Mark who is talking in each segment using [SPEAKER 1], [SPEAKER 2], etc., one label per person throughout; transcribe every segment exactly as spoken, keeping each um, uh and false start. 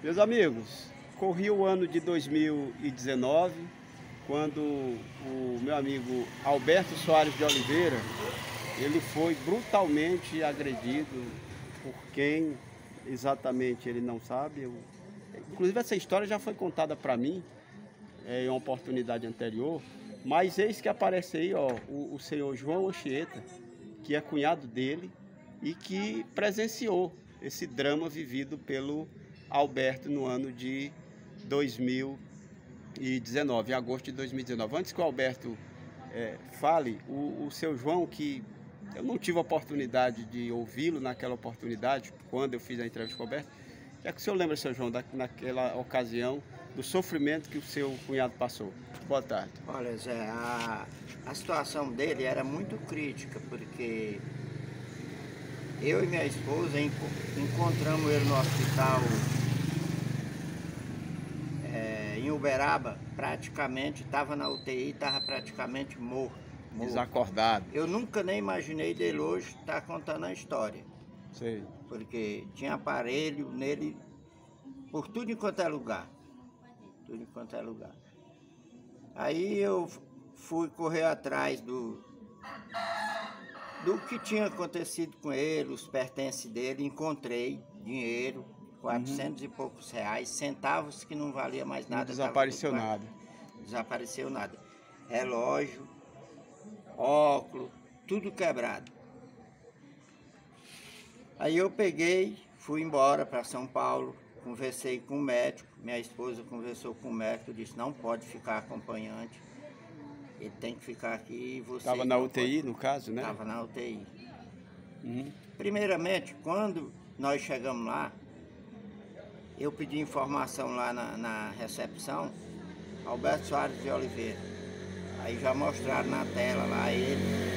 [SPEAKER 1] Meus amigos, corri o ano de dois mil e dezenove, quando o meu amigo Alberto Soares de Oliveira, ele foi brutalmente agredido por quem exatamente ele não sabe. Eu, inclusive essa história já foi contada para mim é, em uma oportunidade anterior, mas eis que aparece aí ó, o, o senhor João Anchieta, que é cunhado dele e que presenciou esse drama vivido pelo Alberto no ano de dois mil e dezenove, em agosto de dois mil e dezenove. Antes que o Alberto é, fale, o, o seu João, que eu não tive a oportunidade de ouvi-lo naquela oportunidade, quando eu fiz a entrevista com o Alberto, é que o senhor lembra, seu João, da, naquela ocasião, do sofrimento que o seu cunhado passou? Boa tarde.
[SPEAKER 2] Olha, Zé, a, a situação dele era muito crítica, porque eu e minha esposa enco, encontramos ele no hospital é, em Uberaba, praticamente, estava na U T I, estava praticamente morto, morto.
[SPEAKER 1] Desacordado.
[SPEAKER 2] Eu nunca nem imaginei dele hoje estar contando a história.
[SPEAKER 1] Sei.
[SPEAKER 2] Porque tinha aparelho nele por tudo enquanto é lugar. Tudo enquanto é lugar. Aí eu fui correr atrás do, do que tinha acontecido com ele, os pertences dele, encontrei dinheiro, quatrocentos uhum. e poucos reais, centavos que não valia mais nada.
[SPEAKER 1] Não desapareceu tava, nada.
[SPEAKER 2] Desapareceu nada. Relógio, óculos, tudo quebrado. Aí eu peguei, fui embora para São Paulo, conversei com o médico, minha esposa conversou com o médico, disse não pode ficar acompanhante, ele tem que ficar aqui e você...
[SPEAKER 1] Estava na U T I, pode... no caso, né?
[SPEAKER 2] Estava na U T I.
[SPEAKER 1] Uhum.
[SPEAKER 2] Primeiramente, quando nós chegamos lá, eu pedi informação lá na, na recepção, Alberto Soares de Oliveira. Aí já mostraram na tela lá ele.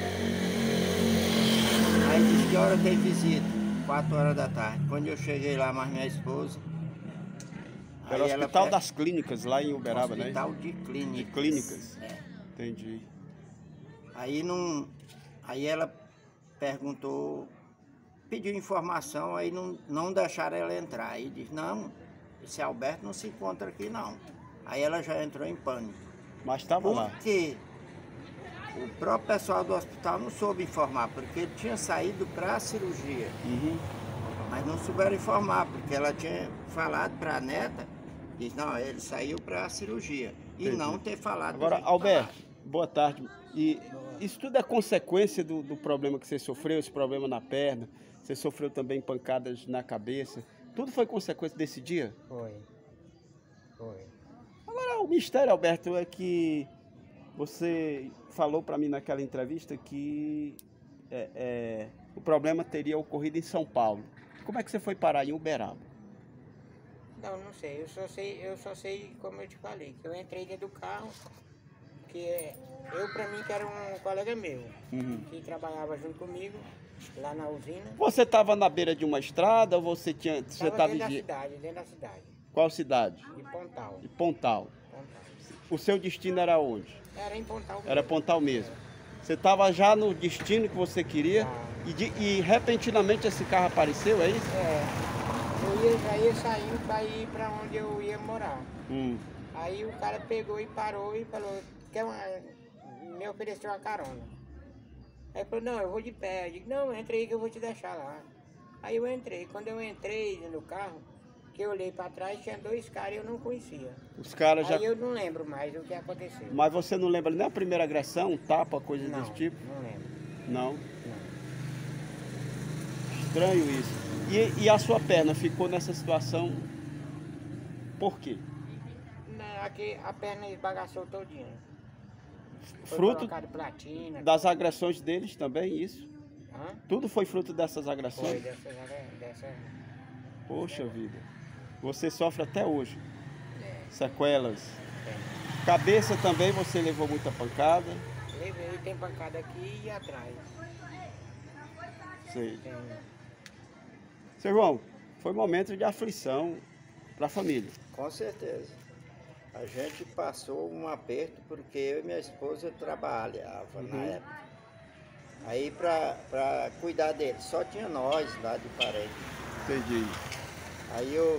[SPEAKER 2] Aí disse que hora tem visita, quatro horas da tarde. Quando eu cheguei lá, mais minha esposa...
[SPEAKER 1] Era o Hospital ela... das Clínicas, lá em Uberaba,
[SPEAKER 2] hospital
[SPEAKER 1] né?
[SPEAKER 2] Hospital de Clínicas.
[SPEAKER 1] De Clínicas.
[SPEAKER 2] É.
[SPEAKER 1] Entendi.
[SPEAKER 2] Aí, não... aí ela perguntou, pediu informação, aí não, não deixaram ela entrar. Aí disse, não, esse Alberto não se encontra aqui não. Aí ela já entrou em pânico.
[SPEAKER 1] Mas estava lá.
[SPEAKER 2] Porque o próprio pessoal do hospital não soube informar, porque ele tinha saído para a cirurgia.
[SPEAKER 1] Uhum.
[SPEAKER 2] Mas não souberam informar, porque ela tinha falado para a neta, diz, não, ele saiu para a cirurgia. E Entendi. Não ter falado.
[SPEAKER 1] Agora, Alberto, boa tarde. E isso tudo é consequência do, do problema que você sofreu, esse problema na perna, você sofreu também pancadas na cabeça. Tudo foi consequência desse dia?
[SPEAKER 3] Foi. Foi.
[SPEAKER 1] Agora, o mistério, Alberto, é que você falou para mim naquela entrevista que é, é, o problema teria ocorrido em São Paulo. Como é que você foi parar em Uberaba?
[SPEAKER 3] Não, não sei. Eu só sei, eu só sei, como eu te falei, que eu entrei dentro do carro, que eu pra mim que era um colega meu, uhum. que trabalhava junto comigo, lá na usina.
[SPEAKER 1] Você estava na beira de uma estrada ou você tinha... Você
[SPEAKER 3] tava
[SPEAKER 1] dentro
[SPEAKER 3] da
[SPEAKER 1] de...
[SPEAKER 3] cidade, dentro da cidade.
[SPEAKER 1] Qual cidade?
[SPEAKER 3] De Pontal.
[SPEAKER 1] De Pontal.
[SPEAKER 3] Pontal.
[SPEAKER 1] O seu destino era onde?
[SPEAKER 3] Era em Pontal mesmo.
[SPEAKER 1] Era Pontal mesmo. É. Você estava já no destino que você queria e, de, e repentinamente esse carro apareceu, é isso?
[SPEAKER 3] É. Eu ia, já ia saindo para ir para onde eu ia morar.
[SPEAKER 1] Hum.
[SPEAKER 3] Aí o cara pegou e parou e falou, quer uma... me ofereceu uma carona. Aí falou, não, eu vou de pé. Eu digo, não, entra aí que eu vou te deixar lá. Aí eu entrei. Quando eu entrei no carro, que eu olhei para trás, tinha dois caras e eu não conhecia.
[SPEAKER 1] Os caras já...
[SPEAKER 3] Aí eu não lembro mais o que aconteceu.
[SPEAKER 1] Mas você não lembra nem a primeira agressão, tapa, coisa
[SPEAKER 3] não,
[SPEAKER 1] desse tipo?
[SPEAKER 3] Não lembro.
[SPEAKER 1] Não?
[SPEAKER 3] Não.
[SPEAKER 1] Estranho isso. E, e a sua perna ficou nessa situação por quê?
[SPEAKER 3] Não, aqui a perna esbagaçou todinha. Foi
[SPEAKER 1] fruto
[SPEAKER 3] platina,
[SPEAKER 1] das agressões deles também, isso?
[SPEAKER 3] Hã?
[SPEAKER 1] Tudo foi fruto dessas agressões?
[SPEAKER 3] Foi, dessa... dessa...
[SPEAKER 1] Poxa vida. Você sofre até hoje.
[SPEAKER 3] É.
[SPEAKER 1] Sequelas.
[SPEAKER 3] É.
[SPEAKER 1] Cabeça também você levou muita pancada?
[SPEAKER 3] Levei, tem pancada aqui e atrás.
[SPEAKER 1] Sei.
[SPEAKER 3] Tem...
[SPEAKER 1] Seu João, foi um momento de aflição para a família.
[SPEAKER 2] Com certeza. A gente passou um aperto porque eu e minha esposa trabalhava uhum. na época. Aí para cuidar dele, só tinha nós lá de parede.
[SPEAKER 1] Entendi.
[SPEAKER 2] Aí eu,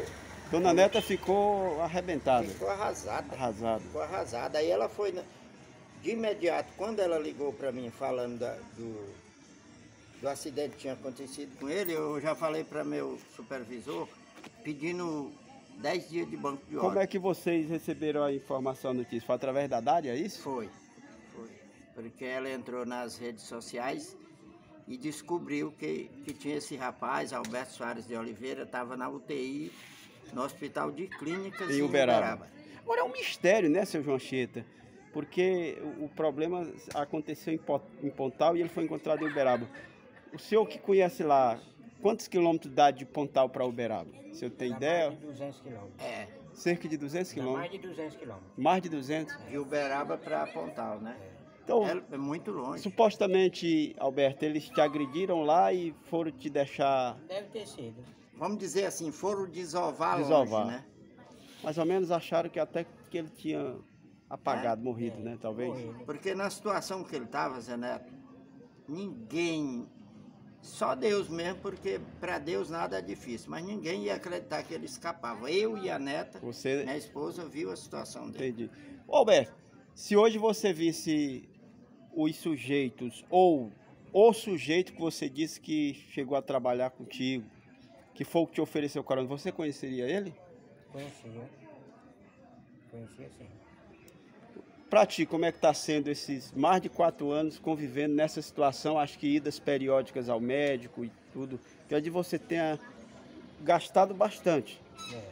[SPEAKER 1] Dona Neta ficou arrebentada.
[SPEAKER 2] Ficou arrasada.
[SPEAKER 1] Arrasada.
[SPEAKER 2] Ficou arrasada. Aí ela foi, de imediato, quando ela ligou para mim falando da, do, do acidente que tinha acontecido com ele, eu já falei para meu supervisor pedindo dez dias de banco de hora.
[SPEAKER 1] Como é que vocês receberam a informação, a notícia? Foi através da Dália, é isso?
[SPEAKER 2] Foi, foi. Porque ela entrou nas redes sociais e descobriu que, que tinha esse rapaz, Alberto Soares de Oliveira, estava na U T I, no Hospital de Clínicas
[SPEAKER 1] em
[SPEAKER 2] em
[SPEAKER 1] Uberaba.
[SPEAKER 2] Uberaba.
[SPEAKER 1] Agora é um mistério, né, seu João Anchieta? Porque o, o problema aconteceu em, Po- em Pontal e ele foi encontrado em Uberaba. O senhor que conhece lá, quantos quilômetros dá de Pontal para Uberaba? O senhor tem
[SPEAKER 3] Dá
[SPEAKER 1] ideia?
[SPEAKER 3] mais de duzentos quilômetros.
[SPEAKER 2] É,
[SPEAKER 1] Cerca de duzentos
[SPEAKER 3] Dá mais
[SPEAKER 1] quilômetros.
[SPEAKER 3] de duzentos quilômetros.
[SPEAKER 1] Mais de duzentos?
[SPEAKER 2] de Uberaba para Pontal, né?
[SPEAKER 1] Então,
[SPEAKER 2] É, é muito longe.
[SPEAKER 1] supostamente, Alberto, eles te agrediram lá e foram te deixar
[SPEAKER 3] Deve ter sido.
[SPEAKER 2] Vamos dizer assim, foram desovar,
[SPEAKER 1] Desovar.
[SPEAKER 2] longe, né?
[SPEAKER 1] mais ou menos, acharam que até que ele tinha apagado, morrido,
[SPEAKER 3] É,
[SPEAKER 1] né? Talvez.
[SPEAKER 3] morrido.
[SPEAKER 2] Porque na situação que ele estava, Zé Neto, ninguém, só Deus mesmo, porque para Deus nada é difícil, mas ninguém ia acreditar que ele escapava. Eu e a neta,
[SPEAKER 1] Você
[SPEAKER 2] minha esposa, viu a situação dele.
[SPEAKER 1] entendi. Ô, Alberto, se hoje você visse os sujeitos ou o sujeito que você disse que chegou a trabalhar contigo, que foi o que te ofereceu carona, você conheceria ele?
[SPEAKER 3] Conhecia. Conhecia sim.
[SPEAKER 1] Pra ti, como é que tá sendo esses mais de quatro anos convivendo nessa situação? Acho que idas periódicas ao médico e tudo, que é de você tenha gastado bastante.
[SPEAKER 3] É.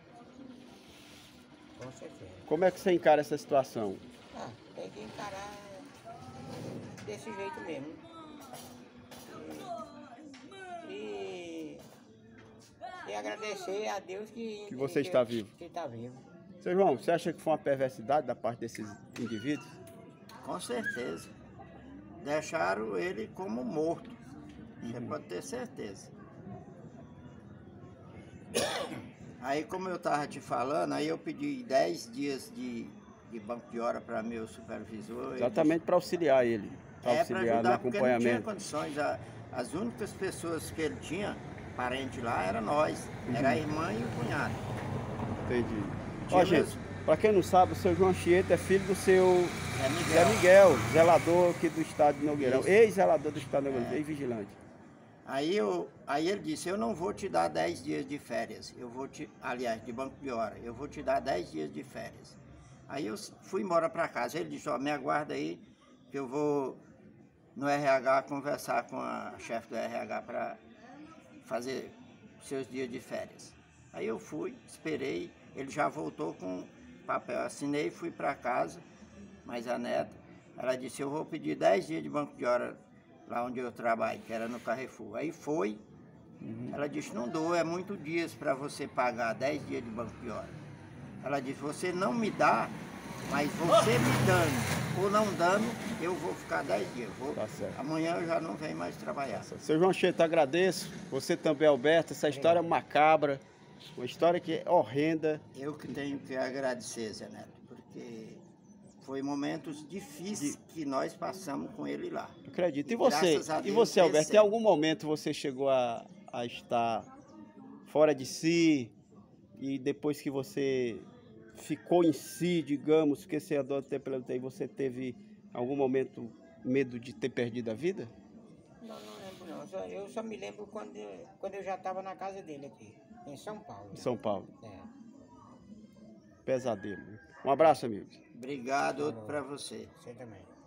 [SPEAKER 3] Com certeza.
[SPEAKER 1] Como é que você encara essa situação?
[SPEAKER 3] Ah, tem que encarar desse jeito mesmo. E, e, e agradecer a Deus que,
[SPEAKER 1] Que você está vivo.
[SPEAKER 3] Que está vivo.
[SPEAKER 1] Seu João, você acha que foi uma perversidade da parte desses indivíduos?
[SPEAKER 2] Com certeza. Deixaram ele como morto. Você pode ter certeza. Aí, como eu estava te falando, aí eu pedi dez dias de, de banco de hora para meu supervisor. ele
[SPEAKER 1] Exatamente para auxiliar ele, para
[SPEAKER 2] É, para
[SPEAKER 1] auxiliar no
[SPEAKER 2] ajudar, porque não tinha
[SPEAKER 1] acompanhamento.
[SPEAKER 2] condições. A- As únicas pessoas que ele tinha, parente lá, era nós. Era a irmã e o cunhado.
[SPEAKER 1] Entendi.
[SPEAKER 2] Tinha
[SPEAKER 1] Ó, gente,
[SPEAKER 2] mesmo.
[SPEAKER 1] para quem não sabe, o seu João Anchieta é filho do seu
[SPEAKER 2] É
[SPEAKER 1] Zé
[SPEAKER 2] Miguel.
[SPEAKER 1] Miguel, zelador aqui do estado de Nogueirão,
[SPEAKER 2] Isso.
[SPEAKER 1] ex-zelador do estado de Nogueirão,
[SPEAKER 2] É.
[SPEAKER 1] ex-vigilante.
[SPEAKER 2] Aí, eu, aí ele disse, eu não vou te dar dez dias de férias. Eu vou te, aliás, de banco de hora. Eu vou te dar dez dias de férias. Aí eu fui embora para casa. Ele disse, ó, me aguarda aí, que eu vou no R H conversar com a chefe do R H para fazer seus dias de férias. Aí eu fui, esperei, ele já voltou com papel, assinei e fui para casa, mas a neta, ela disse, eu vou pedir dez dias de banco de hora lá onde eu trabalho, que era no Carrefour. Aí foi, ela disse, não dou, é muito dias para você pagar dez dias de banco de hora. Ela disse, você não me dá, mas você me dando ou não dando, eu vou ficar dez dias. Vou,
[SPEAKER 1] Tá certo.
[SPEAKER 2] amanhã eu já não venho mais trabalhar.
[SPEAKER 1] Seu João Anchieta, agradeço. Você também, Alberto, essa história é macabra, uma história que é horrenda.
[SPEAKER 2] Eu que tenho que agradecer, Zé Neto, porque foi momentos difíceis que nós passamos com ele lá.
[SPEAKER 1] Eu acredito. E
[SPEAKER 2] E
[SPEAKER 1] você,
[SPEAKER 2] graças a
[SPEAKER 1] e
[SPEAKER 2] Deus
[SPEAKER 1] você, Alberto, em
[SPEAKER 2] vencemos.
[SPEAKER 1] algum momento você chegou a, a estar fora de si e depois que você ficou em si, digamos, que você andou até pela U T I, você teve algum momento medo de ter perdido a vida?
[SPEAKER 3] Não, não lembro não. Só- eu só me lembro quando, quando eu já estava na casa dele aqui, em São Paulo.
[SPEAKER 1] Em São Paulo.
[SPEAKER 3] É.
[SPEAKER 1] Pesadelo. Um abraço, amigos.
[SPEAKER 2] Obrigado, outro para você.
[SPEAKER 3] Você também.